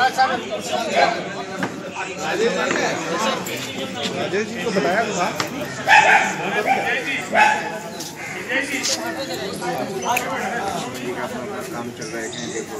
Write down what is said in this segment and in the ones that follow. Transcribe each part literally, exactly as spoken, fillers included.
राजेश जी को बताया था काम चल रहा है कहीं देखो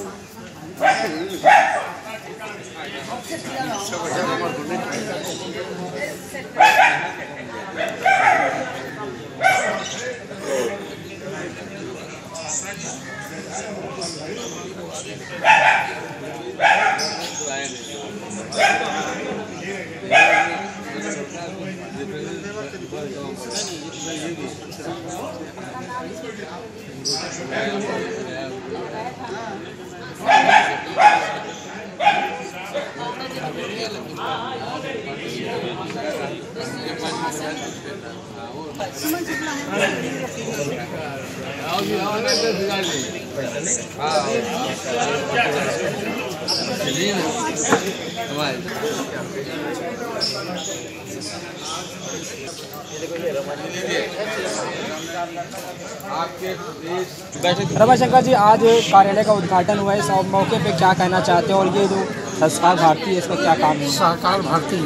रमाशंकर जी, आज कार्यालय का उद्घाटन हुआ है, इस मौके पे क्या कहना चाहते हैं और ये जो सहकार भारती है इसका क्या काम है? सहकार भारती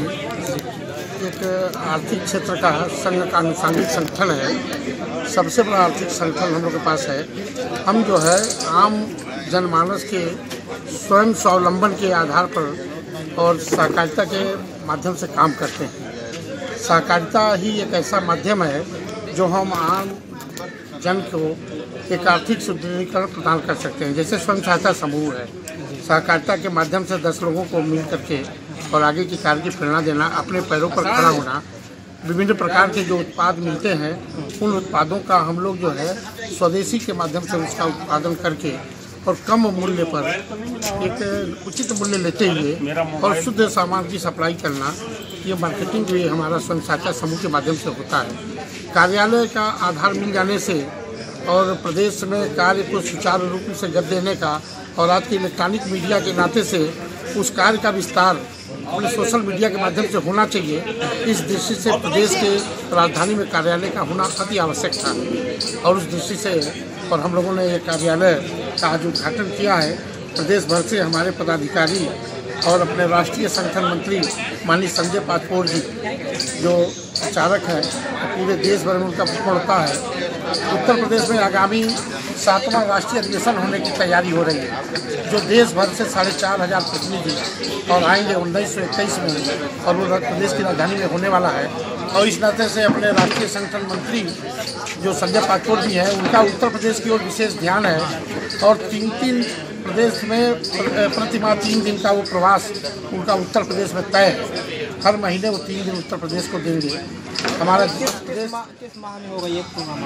एक आर्थिक क्षेत्र का संघ का अनुसांगिक संगठन है। सबसे बड़ा आर्थिक संगठन हम लोग के पास है। हम जो है आम जनमानस के स्वयं स्वावलंबन के आधार पर और सहकारिता के माध्यम से काम करते हैं। सहकारिता ही एक ऐसा माध्यम है जो हम आम जन को एक आर्थिक सुदृढ़ीकरण प्रदान कर सकते हैं। जैसे स्वयं सहायता समूह है, सहकारिता के माध्यम से दस लोगों को मिल करके और आगे की कार्य की प्रेरणा देना, अपने पैरों पर खड़ा होना, विभिन्न प्रकार के जो उत्पाद मिलते हैं उन उत्पादों का हम लोग जो है स्वदेशी के माध्यम से उसका उत्पादन करके और कम मूल्य पर एक उचित मूल्य लेते हुए और शुद्ध सामान की सप्लाई करना, ये मार्केटिंग भी हमारा स्वयं सहायता समूह के माध्यम से होता है। कार्यालय का आधार मिल जाने से और प्रदेश में कार्य को सुचारू रूप से गति देने का और आज के इलेक्ट्रॉनिक मीडिया के नाते से उस कार्य का विस्तार अपने सोशल मीडिया के माध्यम से होना चाहिए। इस दृष्टि से प्रदेश के राजधानी में कार्यालय का होना अति आवश्यक था और उस दृष्टि से और हम लोगों ने ये कार्यालय का आज उद्घाटन किया है। प्रदेश भर से हमारे पदाधिकारी और अपने राष्ट्रीय संगठन मंत्री माननीय संजय पाचपोर जी जो प्रचारक है, पूरे देश भर में उनका पूर्णता है। उत्तर प्रदेश में आगामी सातवां राष्ट्रीय अधिवेशन होने की तैयारी हो रही है, जो देश भर से साढ़े चार हज़ार प्रतिनिधि और आएंगे उन्नीस सौ इक्कीस में, और वो प्रदेश की राजधानी में होने वाला है। और इस नाते से अपने राष्ट्रीय संगठन मंत्री जो संजय पाचपोर जी हैं, उनका उत्तर प्रदेश की ओर विशेष ध्यान है और तीन तीन प्रदेश में प्रतिमाह तीन दिन का वो प्रवास उनका उत्तर प्रदेश में तय है। हर महीने वो तीन दिन उत्तर प्रदेश को देंगे। हमारा किस किस माह में होगा ये प्रोग्राम?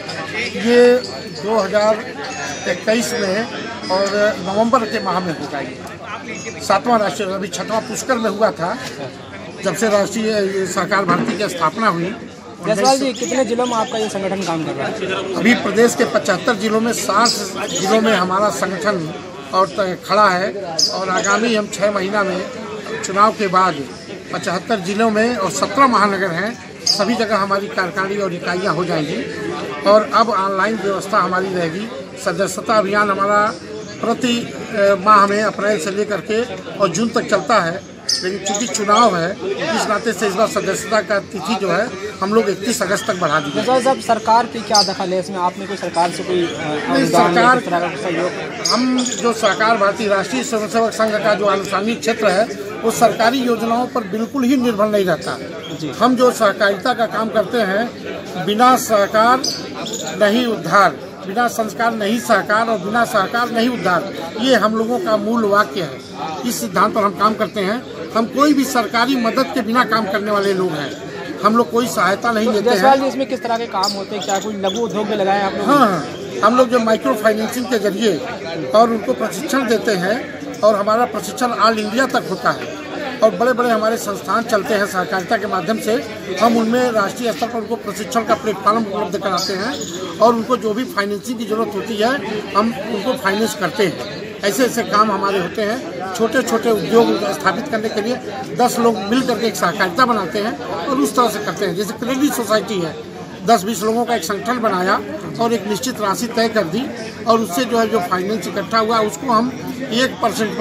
ये दो हज़ार इक्कीस में और नवंबर के माह में होगा। ये सातवां राष्ट्रीय, अभी छठवां पुष्कर में हुआ था जब से राष्ट्रीय सहकार भारती की स्थापना हुई। जयसवाल जी, कितने जिलों में आपका ये संगठन काम कर रहा है? अभी प्रदेश के पचहत्तर जिलों में साठ जिलों में हमारा संगठन और खड़ा है और आगामी हम छः महीना में चुनाव के बाद पचहत्तर जिलों में और सत्रह महानगर हैं, सभी जगह हमारी कार्यकारिणी और इकाइयाँ हो जाएंगी। और अब ऑनलाइन व्यवस्था हमारी रहेगी। सदस्यता अभियान हमारा प्रति माह में अप्रैल से लेकर के और जून तक चलता है, लेकिन चूँकि चुनाव है इस नाते से इस बार सदस्यता का तिथि जो है हम लोग इकतीस अगस्त तक बढ़ा दी। साहब, सरकार की क्या दखल है इसमें? आपने कोई सरकार से कोई सरकार का सहयोग? हम जो सहकार भारती राष्ट्रीय स्वयंसेवक संघ का जो आनुषंगिक क्षेत्र है वो सरकारी योजनाओं पर बिल्कुल ही निर्भर नहीं रहता। हम जो सहकारिता का काम करते हैं, बिना सहकार नहीं उद्धार, बिना संस्कार नहीं सहकार और बिना सहकार नहीं उद्धार, ये हम लोगों का मूल वाक्य है। इस सिद्धांत पर हम काम करते हैं। हम कोई भी सरकारी मदद के बिना काम करने वाले लोग हैं। हम लोग कोई सहायता नहीं लेते हैं। इसमें किस तरह के काम होते हैं? क्या कोई लघु उद्योग में लगाए आप लोग? हाँ, हम लोग जो माइक्रो फाइनेंसिंग के जरिए और उनको प्रशिक्षण देते हैं और हमारा प्रशिक्षण ऑल इंडिया तक होता है और बड़े बड़े हमारे संस्थान चलते हैं सहकारिता के माध्यम से। हम उनमें राष्ट्रीय स्तर पर उनको प्रशिक्षण का प्लेटफॉर्म उपलब्ध कराते हैं और उनको जो भी फाइनेंसिंग की जरूरत होती है हम उनको फाइनेंस करते हैं। ऐसे ऐसे काम हमारे होते हैं। छोटे छोटे उद्योग स्थापित करने के लिए दस लोग मिल करके एक सहकारिता बनाते हैं और उस तरह से करते हैं। जैसे क्रेडिट सोसाइटी है, दस बीस लोगों का एक संगठन बनाया और एक निश्चित राशि तय कर दी और उससे जो है जो फाइनेंस इकट्ठा हुआ उसको हम एक परसेंट पर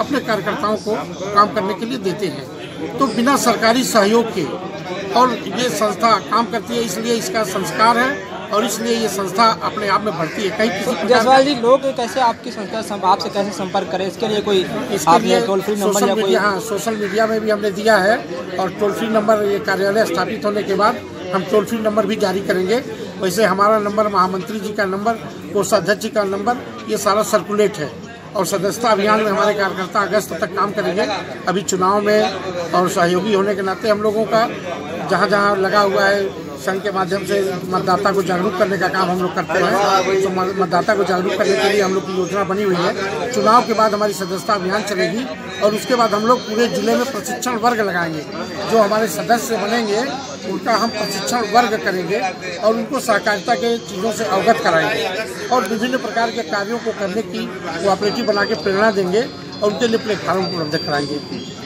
अपने कार्यकर्ताओं को काम करने के लिए देते हैं। तो बिना सरकारी सहयोग के, और ये संस्था काम करती है इसलिए इसका संस्कार है और इसलिए ये संस्था अपने आप में बढ़ती है। कहीं किसी जायसवाल जी, लोग कैसे आपकी संस्था आपसे कैसे संपर्क करें, इसके लिए कोई आपने टोल फ्री नंबर या कोई? हाँ, सोशल मीडिया में भी हमने दिया है और टोल फ्री नंबर ये कार्यालय स्थापित होने के बाद हम टोल फ्री नंबर भी जारी करेंगे। वैसे हमारा नंबर, महामंत्री जी का नंबर, कोषाध्यक्ष जी का नंबर, ये सारा सर्कुलेट है। और सदस्यता अभियान में हमारे कार्यकर्ता अगस्त तक काम करेंगे। अभी चुनाव में और सहयोगी होने के नाते हम लोगों का जहाँ जहाँ लगा हुआ है संघ के माध्यम से मतदाता को जागरूक करने का काम हम लोग करते हैं। तो मतदाता को जागरूक करने के लिए हम लोग की योजना बनी हुई है। चुनाव के बाद हमारी सदस्यता अभियान चलेगी और उसके बाद हम लोग पूरे जिले में प्रशिक्षण वर्ग लगाएंगे। जो हमारे सदस्य बनेंगे उनका हम प्रशिक्षण वर्ग करेंगे और उनको सहकारिता के चीज़ों से अवगत कराएंगे और विभिन्न प्रकार के कार्यों को करने की कोऑपरेटिव बना के प्रेरणा देंगे और उनके लिए प्लेटफॉर्म उपलब्ध कराएंगे।